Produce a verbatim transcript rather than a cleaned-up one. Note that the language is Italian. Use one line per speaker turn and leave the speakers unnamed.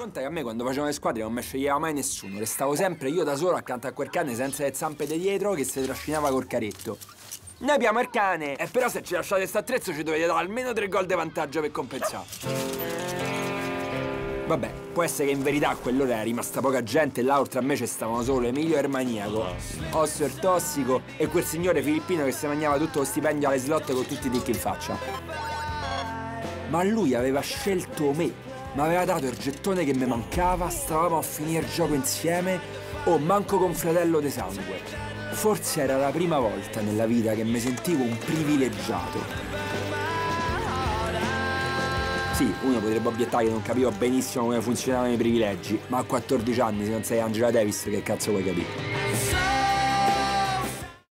Conta che a me quando facevo le squadre non mi sceglieva mai nessuno, restavo sempre io da solo accanto a quel cane senza le zampe di dietro che si trascinava col caretto. Noi abbiamo il cane! E però se ci lasciate questo attrezzo ci dovete dare almeno tre gol di vantaggio per compensare. Vabbè, può essere che in verità a quell'ora era rimasta poca gente e là oltre a me ci stavano solo Emilio il maniaco, Osso il tossico e quel signore filippino che si mangiava tutto lo stipendio alle slot con tutti i ticchi in faccia. Ma lui aveva scelto me, mi aveva dato il gettone che mi mancava, stavamo a finire il gioco insieme, o manco con fratello di sangue. Forse era la prima volta nella vita che mi sentivo un privilegiato. Sì, uno potrebbe obiettare che non capivo benissimo come funzionavano i privilegi, ma a quattordici anni se non sei Angela Davis che cazzo vuoi capire?